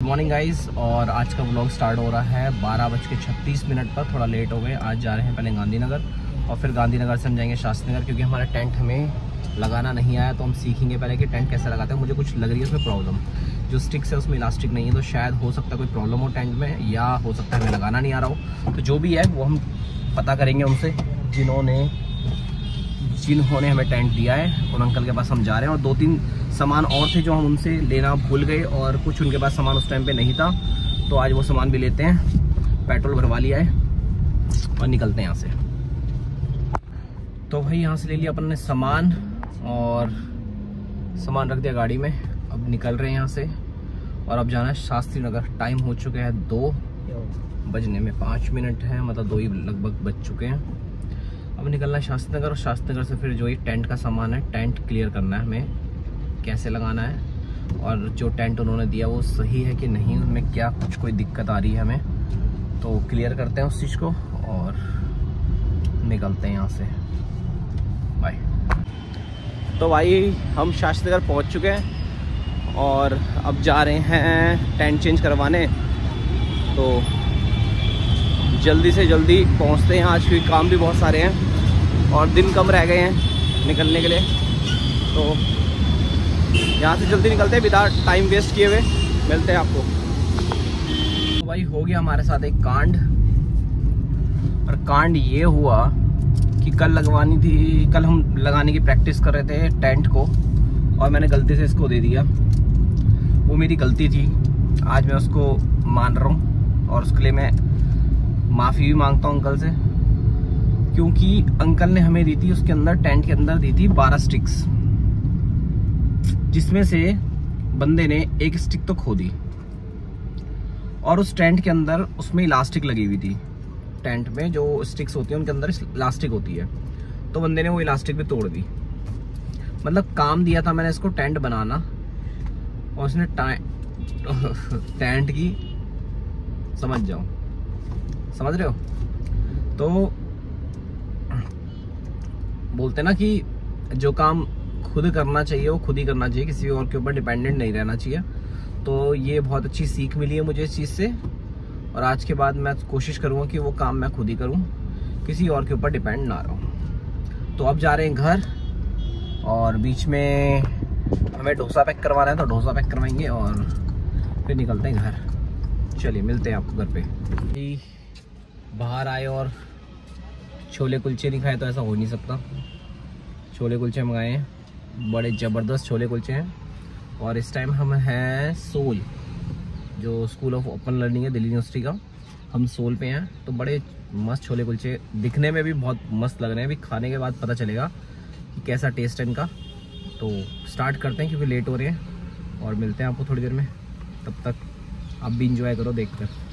Morning guys. और आज का व्लॉग स्टार्ट हो रहा है 12:36 पर। थोड़ा लेट हो गए। आज जा रहे हैं पहले गांधीनगर और फिर गांधीनगर से हम जाएंगे शास्त्री नगर, क्योंकि हमारा टेंट हमें लगाना नहीं आया। तो हम सीखेंगे पहले कि टेंट कैसे लगाते हैं। मुझे कुछ लग रही है उसमें प्रॉब्लम, जो स्टिक्स है उसमें इलास्टिक नहीं है, तो शायद हो सकता है कोई प्रॉब्लम हो टेंट में, या हो सकता है हमें लगाना नहीं आ रहा हो। तो जो भी है वो हम पता करेंगे उनसे जिन्होंने हमें टेंट दिया है। उन अंकल के पास हम जा रहे हैं। और 2-3 सामान और थे जो हम उनसे लेना भूल गए, और कुछ उनके पास सामान उस टाइम पे नहीं था, तो आज वो सामान भी लेते हैं। पेट्रोल भरवा लिया है और निकलते हैं यहाँ से। तो भाई यहाँ से ले लिया अपन ने सामान और सामान रख दिया गाड़ी में। अब निकल रहे हैं यहाँ से और अब जाना है शास्त्री नगर। टाइम हो चुके हैं 2 बजने में 5 मिनट है, मतलब 2 ही लगभग बज चुके हैं। अब निकलना है शास्त्री नगर, और शास्त्री नगर से फिर जो ये टेंट का सामान है, टेंट क्लियर करना है हमें, कैसे लगाना है और जो टेंट उन्होंने दिया वो सही है कि नहीं, उनमें क्या कुछ कोई दिक्कत आ रही है हमें, तो क्लियर करते हैं उस चीज़ को और निकलते हैं यहाँ से। बाय। तो भाई हम शास्त्री नगर पहुँच चुके हैं और अब जा रहे हैं टेंट चेंज करवाने। तो जल्दी से जल्दी पहुँचते हैं आज, क्योंकि काम भी बहुत सारे हैं और दिन कम रह गए हैं निकलने के लिए। तो यहाँ से जल्दी निकलते हैं बिना टाइम वेस्ट किए हुए। मिलते हैं आपको। तो भाई हो गया हमारे साथ एक कांड, और कांड ये हुआ कि कल हम लगाने की प्रैक्टिस कर रहे थे टेंट को, और मैंने गलती से इसको दे दिया। वो मेरी गलती थी, आज मैं उसको मान रहा हूँ और उसके लिए मैं माफ़ी भी मांगता हूँ अंकल से, क्योंकि अंकल ने हमें दी थी उसके अंदर, टेंट के अंदर दी थी 12 स्टिक्स, जिसमें से बंदे ने एक स्टिक तो खो दी, और उस टेंट के अंदर उसमें इलास्टिक लगी हुई थी। टेंट में जो स्टिक्स होती है उनके अंदर इलास्टिक होती है, तो बंदे ने वो इलास्टिक भी तोड़ दी। मतलब काम दिया था मैंने इसको टेंट बनाना, और उसने टेंट की समझ रहे हो। तो बोलते ना कि जो काम खुद करना चाहिए वो खुद ही करना चाहिए, किसी और के ऊपर डिपेंडेंट नहीं रहना चाहिए। तो ये बहुत अच्छी सीख मिली है मुझे इस चीज़ से, और आज के बाद मैं कोशिश करूँगा कि वो काम मैं खुद ही करूँ, किसी और के ऊपर डिपेंड ना रहूँ। तो अब जा रहे हैं घर, और बीच में हमें डोसा पैक करवाना है, तो डोसा पैक करवाएंगे और फिर निकलते हैं घर। चलिए मिलते हैं आपको घर पे। बाहर आए और छोले कुलचे नहीं खाए तो ऐसा हो नहीं सकता। छोले कुलचे मंगाए हैं, बड़े ज़बरदस्त छोले कुलचे हैं। और इस टाइम हम हैं सोल, जो स्कूल ऑफ ओपन लर्निंग है दिल्ली यूनिवर्सिटी का, हम सोल पे हैं। तो बड़े मस्त छोले कुलचे, दिखने में भी बहुत मस्त लग रहे हैं। अभी खाने के बाद पता चलेगा कि कैसा टेस्ट है इनका। तो स्टार्ट करते हैं क्योंकि लेट हो रहे हैं, और मिलते हैं आपको थोड़ी देर में। तब तक आप भी इंजॉय करो देखकर।